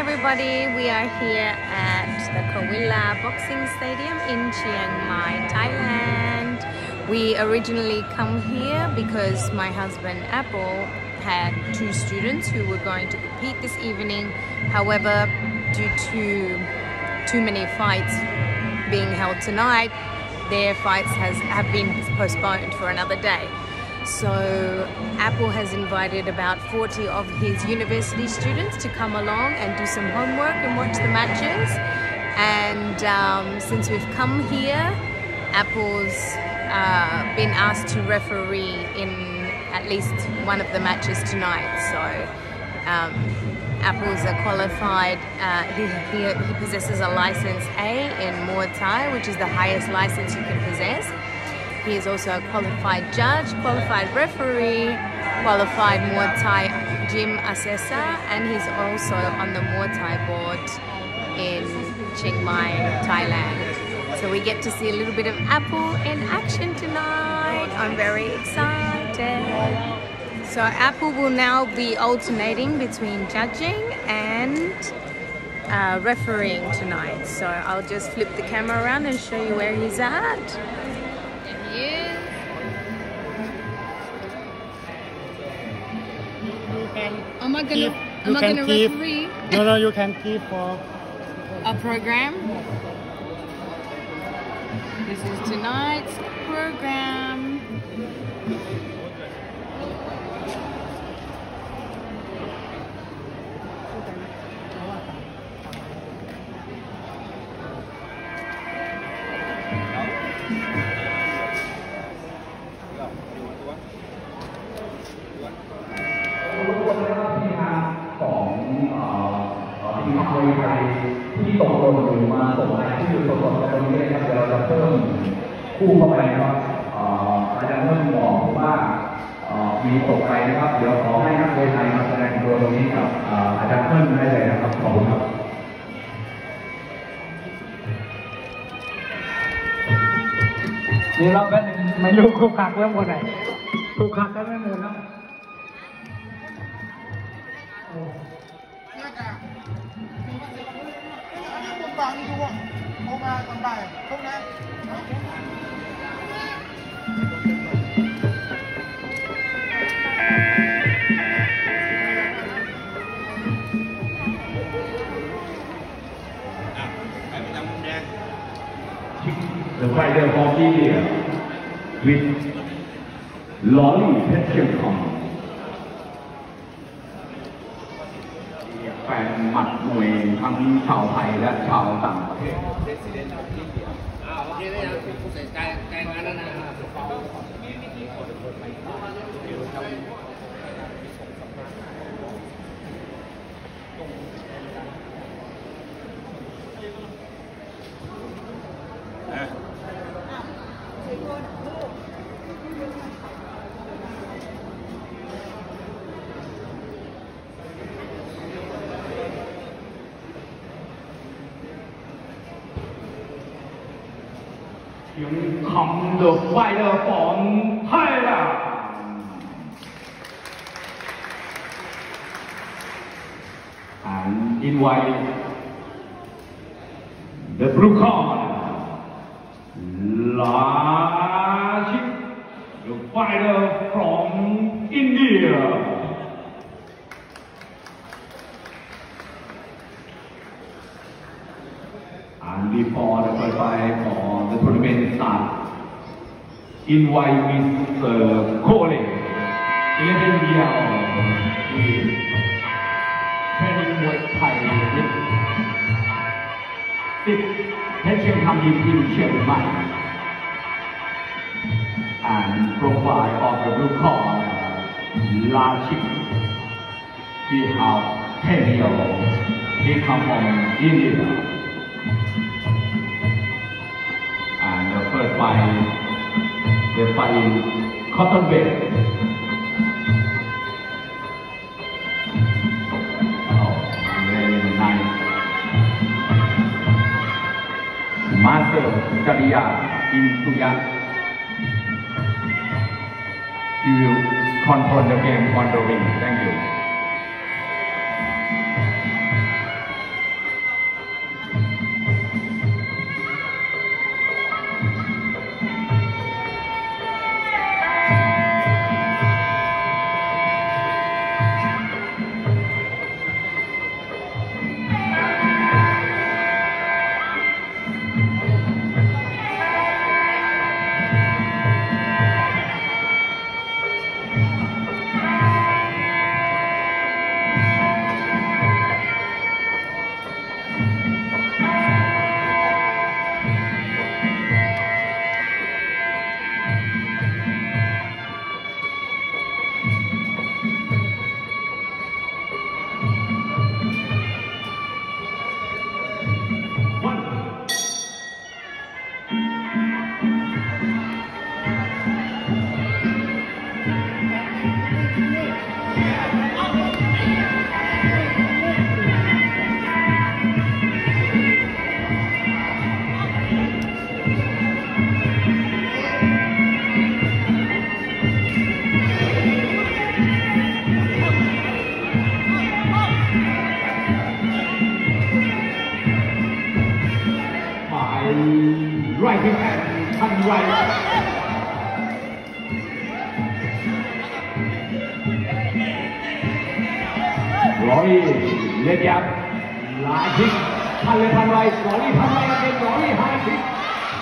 everybody, we are here at the Kawila Boxing Stadium in Chiang Mai, Thailand. We originally come here because my husband Apple had two students who were going to compete this evening. However, due to too many fights being held tonight, their fights have been postponed for another day. So Apple has invited about 40 of his university students to come along and do some homework and watch the matches. And since we've come here, Apple's been asked to referee in at least one of the matches tonight. So Apple's a qualified, he possesses a license A in Muay Thai, which is the highest license you can possess. He is also a qualified judge, qualified referee, qualified Muay Thai gym assessor, and he's also on the Muay Thai board in Chiang Mai, Thailand. So we get to see a little bit of Apple in action tonight. I'm very excited. So Apple will now be alternating between judging and refereeing tonight. So I'll just flip the camera around and show you where he's at. I'm not gonna referee. No, you can keep for a program. This is tonight's program. Ini lo kan melu kukak lo mau naik, kukak kan mau nak. The fighter from India with Lolly Petchenkom แฟนหมัดมวยทั้งชาวไทยและชาวต่างประเทศ Here comes the fighter from Thailand. And invite the blue corner, Lachik, the fighter from India. And before the first fight for the tournament start, invite Mr. Kohli, 11 years old, is training Muay Thai with 6 Petchenkom in Chiang Mai. And profile of the blue corner, Lachik, he has 10 years old, he comes from India. And the first fight, they fight in cotton weight. Oh, very nice. Master Kariya in Suya. He will control the game on the ring. Thank you. ร้อยเล็กยับลายทิกทันเลยทันไรร้อยทันไรเป็นร้อยไฮทิก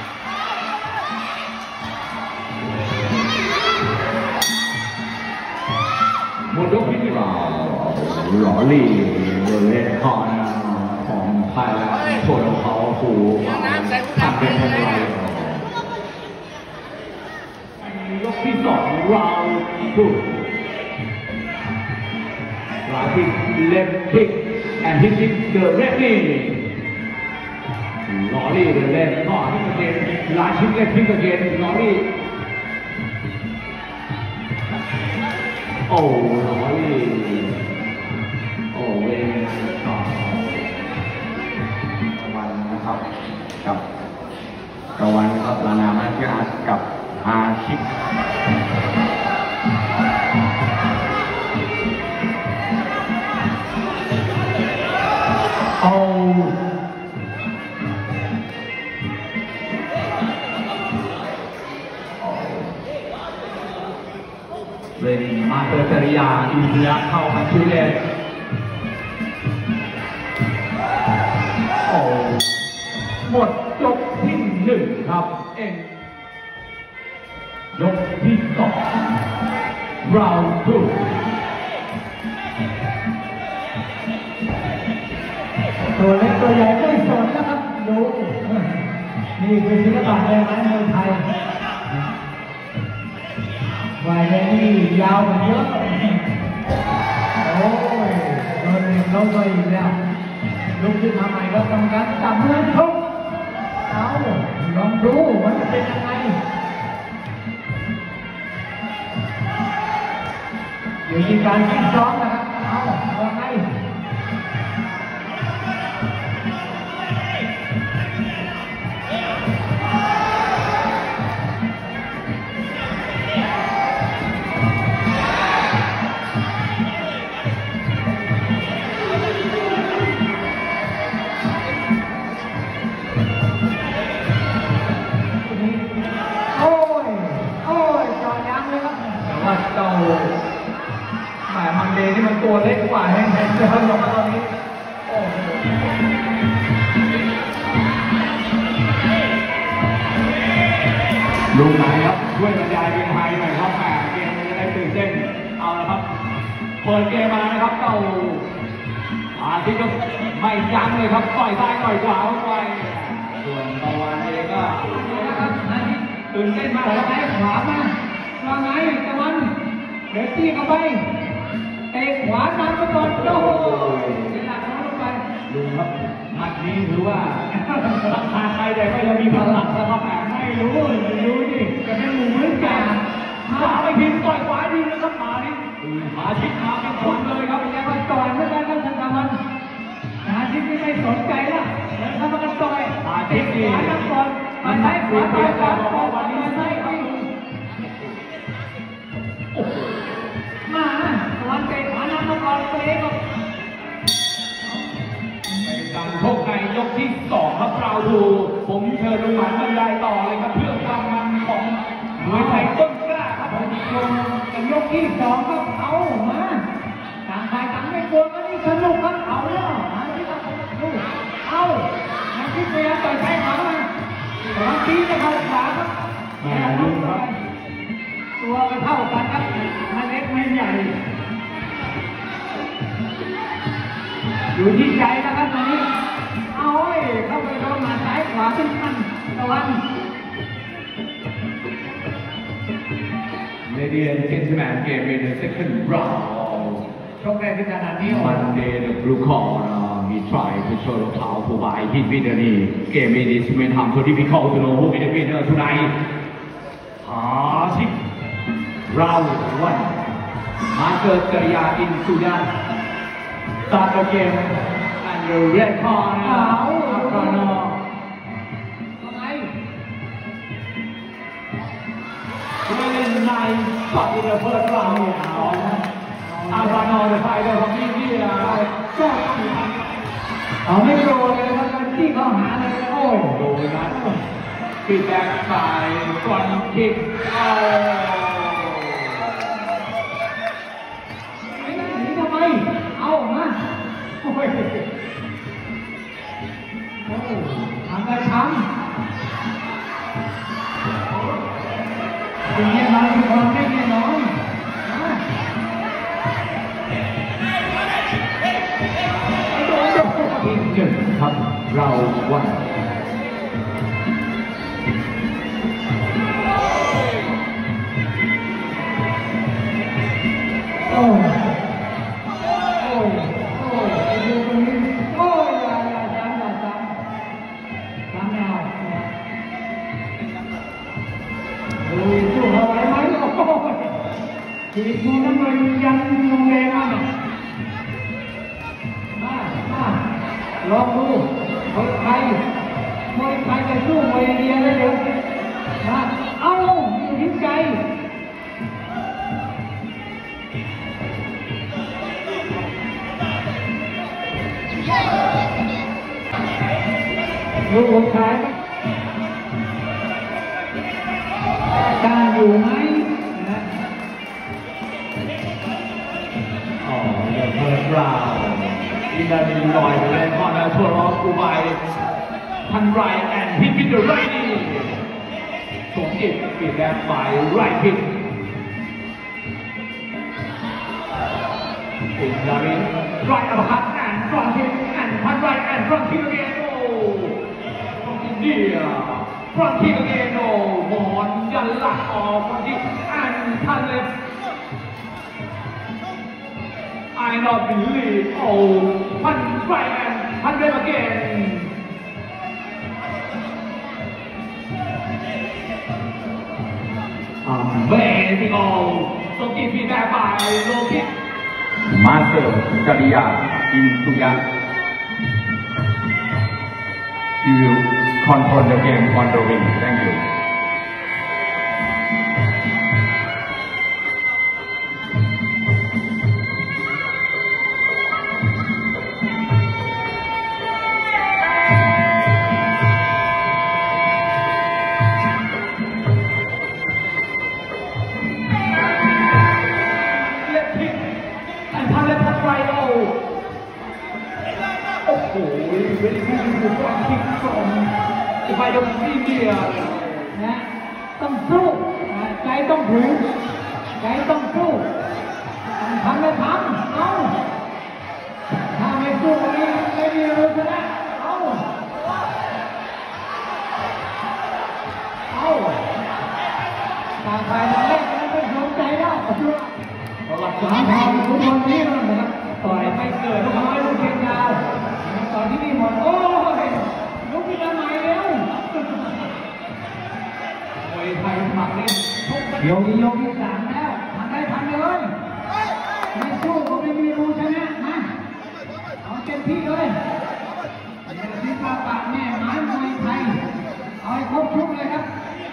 หมดยกที่เราหล่อลี่เล่นคอนของไทยแล้วโชว์เขาขู่ทำเป็นทันไรยกที่สองเราดูright kick, left kick, and hitting the red knee. Lolly, the left cross again. Right kick, left kick again. Lolly. Oh, Lolly. Oh, very nice. วันนะครับกับตะวันครับลานามาที่อาร์กับอาชิกเป็นมาเตอร์จริยาอินเดียเข้ามาช่วยเล่นโอ้หมดยกที่หนึ่งครับเองยกที่สองเราดูตัวเล็กตัวใหญ่ไม่สนนะครับดูนี่คือศิลปะแรงไม้มวยไทยวัยนี้ยาวกว่าเยอะโอ้ยโดนเด็กล้มไปอีกแล้วลุกขึ้นมาใหม่ก็กรรมการจับมือชกเอาลองดูมันจะเป็นยังไงอยู่ที่การฟิตซ้อมนะครับเอาว่าไงนี่มันตัวเล็กกว่าเห็นเดินออกมาตอนนี้โอ้โหลูกไหนครับช่วยบรรยายเป็นไทยหน่อยครับเกมมันจะได้ตื่นเต้นเอาละครับเปิดเกมมานะครับเจ้าอาทิตย์ก็ไม่ยั้งเลยครับต่อยซ้ายต่อยขวาไปส่วนตะวันเองก็ตื่นเต้นมาต่อยซ้ายขวามาว่าไงตะวันเดี๋ยวตีเข้าไปเตะขวานำไปก่อนโอ้โหเวลาเขาลงไปดูครับมัดนี้ถือว่าราคาใครแต่ก็ยังมีพลังนะครับไม่รู้ดิจะไม่รู้เหมือนกันขวาไปพิมพ์ต่อยขวาดีนะครับมาดิมาชิดมาเป็นคนเลยครับยังมาต่อยไม่ได้ครับท่านตะวันมาชิดไม่สนใจแล้วแล้วทำมากันต่อยมาชิดดีขวานำก่อนมาใช้ขวาต่อยขวาต่อยวันนี้มาใช้มาวันเตะขวานำมาก่อนตัวเองก็การพบในยกที่สองครับเราดูผมเชิญลุงหมันบรรยายต่อเลยครับเพื่อความมันของมวยไทยต้นกล้าครับเป็นยกที่สองครับเอามาต่างฝ่ายต่างไม่กลัวก็นี่สนุกครับเอาแล้วเอาที่พยายามต่อยซ้ายขวามาบางทีจะเข้าขวาครับแม่ลุงครับตัวก็เท่ากันครับไม่เล็กไม่ใหญ่อยู่ที่ใจนะครับตอนนี้เอาเข้าไปโดนมาซ้ายขวาขึ้นมันตะวัน Ladies and gentlemen, game in the second round. ชกได้ขนาดนี้ Monday the blue corner he tried to show how to buy his winner. Game in this main time so difficult to know who will be the winner tonight. Round 1. Master Jariya in Sudan. Start the game and the red corner. Really nice shot in the first round. อาบานอร์ไฟเดอร์ของพี่ก็เอาไม่โดนเลยครับมันที่เขาหาเลยโอ้ยโดนนะฟีดแบ็กสายก่อนคิกหนีทำไมเอามาสิ่งแน่นอนคือความไม่แน่นอนอีกหนึ่งครับเราวันโอ้ยโอ้ยโอ้ยดูตรงนี้โอ้ยอย่าจำไม่เอาดูสู้เขาไหวไหมโอ้ยทีมนู้นน้ำเงินยังลงแรงมากลองดูมวยไทยจะสู้มวยอินเดียได้เดี๋ยวนะเอาอยู่ที่ใจลูกมวยไทยกล้าอยู่ไหมนะอ๋อเดี๋ยวเปิดราวอินเดียลอยไปเล่นคอนแล้วทัวร์รอกูไปทันไรแอนฮิตวิดเดอร์ไรนี่สมจิตปีแดงฝ่ายไรพินอินเดียไรอัลฮัตแอนฟรอนทินแอนทันไรแอนฟรอนทินเกนโออินเดียฟรอนทินเกนโอหมอนยันหลักออกฟรอนทินแอนทันเลฟI not believe. Oh, one right and 100 again. Amazing. Oh, so give me that by Loki. Master Kariya Insuya. He will control the game on the ring. Thank you. Very beautiful front kick from the fight of India. นะต้องสู้ใจต้องถึงใจต้องสู้ทำไม่ทำเอาถ้าไม่สู้วันนี้ไม่มีรู้ชนะเอาต่างฝ่ายต่างเล่นกันไม่สนใจแล้วสำหรับสามพรทุกคนนี้นะครับต่อยไม่เกิดลูกน้อยลูกเชียงยาวต่อยที่นี่หมดโอ้ยลุกขึ้นมาใหม่เร็วมวยไทยหมักเล่นยกที่สามแล้วทำได้ทำเลยไม่สู้ก็ไม่มีรู้ชนะนะเอาเต็มที่เลยที่ปาปะแม่ไม้มวยไทยเอาให้ครบชุดเลยครับ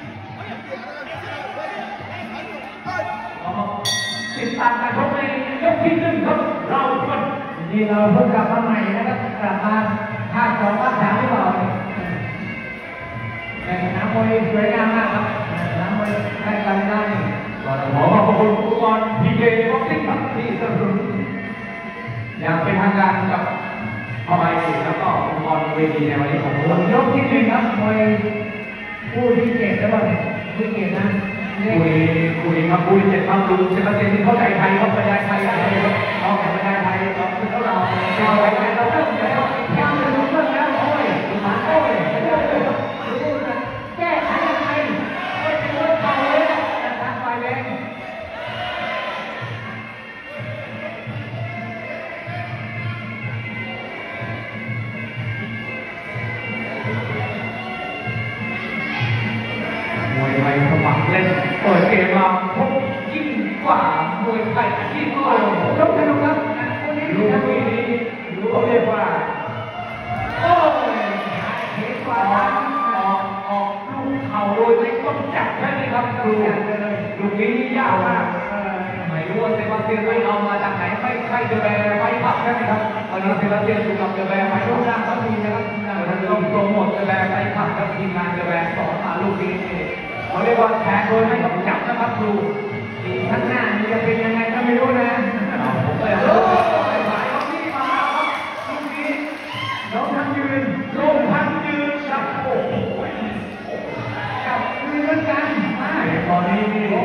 ติดตามการชกในยกที่หนึ่งครับเราคนนี่เราเพิ่งกลับมาใหม่นะครับกลับมาภาค2ภาค3ที่เราแต่สนามมวยสวยงามมากครับสนามมวยใกล้กันได้ขอขอบคุณอุปกรณ์พีเคบ็อกซิ่งครับที่สนับสนุนอย่างเป็นทางการกับเข้าไปแล้วก็อุปกรณ์เวทีในวันนี้ของเรายกที่หนึ่งครับมวยผู้ที่เจ็ดแล้วก็ผู้เจ็ดนะคุยครับคุยเจ็ดครับดูเซบาสเตียนที่เข้าใจไทยเขาบรรยายไทยอะไรเขาแข่งบรรยายไทยเราคือเราเริ่มแล้วยังจะรู้เรื่องแล้วโอ้ยมาโอ้ยแก้ไขยังไงไม่เป็นเรื่องเก่าเลยนะทางฝ่ายแดงมวยไทยสมัครเล่นเปิดเกมมาพบยิ่งกว่ามวยไทยที่ก็ยกให้ดูครับลูกนี้เขาเรียกว่าโอ้ยเห็นกว่าออกลูกเข่าโดยไม่ต้องจับใช่ไหมครับลูกนี้ยากมากไม่รู้ว่าเซบาสเตียนไปเอามาจากไหนไม่ใช่เดอะแบร์ไฟผับใช่ไหมครับตอนนี้เซบาสเตียนอยู่กับเดอะแบร์ไฟรูปร่างเขาดีนะครับต้องโปรโมทเดอะแบร์ไฟผับกับทีมงานเดอะแบร์สอนมาลูกนี้เขาเรียกว่าแทงโดยไม่ต้องจับนะครับครูข้างหน้านี่จะเป็นยังไงก็ไม่รู้นะผมก็อยากรู้หมายว่าที่มาครับลูกนี้ลงทั้งยืนครับโอ้โหจับมือกันตอนนี้นี่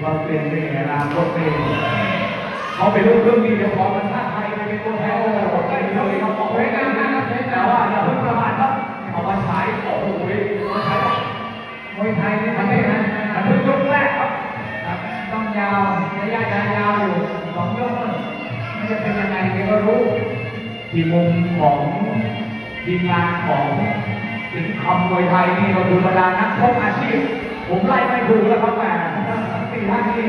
เราเปลี่ยนเป็นอนาคตเป็นเขาเป็นลูกเครื่องบินเดี๋ยวขอมันชาติไทยไปเป็นตัวแทนระบบไปเลยครับออกไปงานนะครับแต่ว่าอย่าเพิ่งประมาทครับเอามาฉายโอ้โหมาฉายมวยไทยนี่มันไม่นะมันเพิ่งยกแรกครับต้องยาวระยะยาวอยู่2 ยกมันจะเป็นยังไงเดี๋ยวก็รู้ที่มุมของทีมงานของสิงห์คำมวยไทยนี่เราดูบรรดานักชกอาชีพผมไล่ไม่ถูกแล้วครับแต่สี่ท่านนี่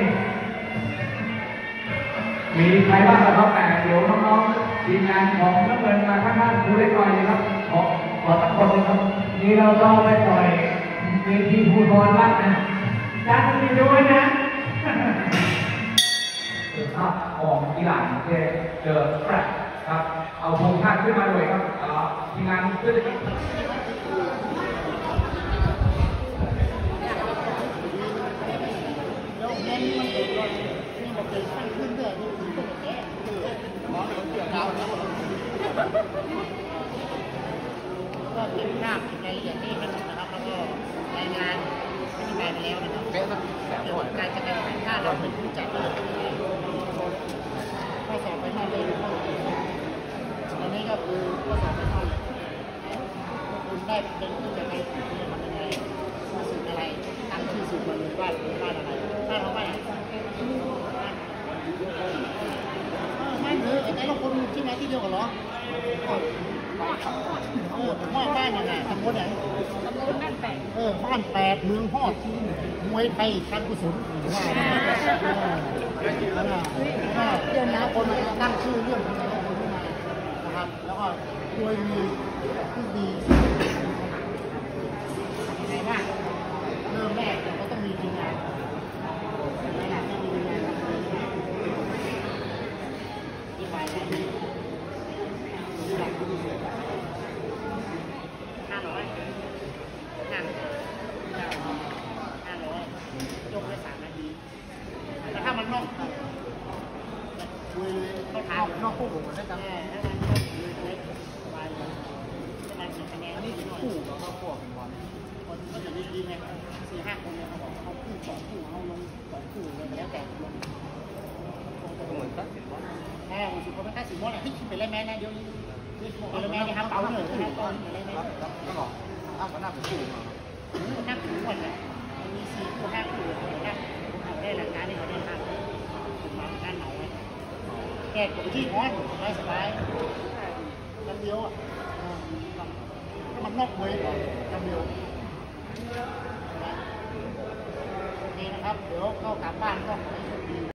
มีใครบ้างครับแต่เดี๋ยวน้องๆทีมงานของน้ำเงินมาข้างๆดูเล็กหน่อยนะครับขอสักคนนึงครับนี่เราต้องไปต่อยเวทีภูทรบ้างนะจัดมีด้วยนะภาพของกีฬาเจอแฟลชครับเอาธงชาติขึ้นมาเลยครับทีมงานขึ้นก็เก็บภาพรายละเอียดนี้มันนะครับแล้วก็รายงานอธิบายไปแล้วนะครับเกี่ยวกับการจัดการถ้าเราเป็นผู้จัดข้อสอบไปนอกเลยอันนี้ก็คือข้อสอบไปนอกคุณได้เป็นผู้จัดการสื่อทำยังไงสื่ออะไรตั้งชื่อสื่อมาเลยว่าอะไรถ้าเราไม่ไม่เลยแต่ละคนที่ไหนที่เดียวกันเหรอว่าบ้านยังไงตำบลไหนบ้านแปดเมืองฮอดมวยไทยการกุศลว่าเรื่องนี้คนตั้งชื่อเรื่องอะไรคนขึ้นมานะครับแล้วก็โดยมีผู้ดียังไงบ้างเริ่มแรกเราต้องมีทีมงานที่ไป500ยกได้3 นาทีแต่ถ้ามันนอกคุยเขาถามนอกคู่ผมได้จังถ้ามันนอกเลยสบายเลยประมาณ10 คะแนนอันนี้คู่กับเขาพวกคนก็จะมีทีมไง4-5 คนเนี่ยเขาบอกเขาคู่2 คู่เขาลง2 คู่เลยแล้วแต่ลงเหมือนตัดสินว่าผมคิดเขาไม่ตัดสินว่าที่คิดไปเลยแม่นะเดี๋ยวนี้ไปเลยแม่นะครับเอาเหนื่อยนะครับตอนไปเลยแม่ก็หรออ้าวก็น่าเป็นคู่น่าเป็นคู่เลยมี4 คู่ 5 คู่นะได้หลักการที่เขาได้ทำมาด้านไหนแก้ตัวที่น้อยสบายกันเดียวอ่ะมันนอกเว้ยกันเดียวโอเคนะครับเดี๋ยวเข้ากลับบ้านก็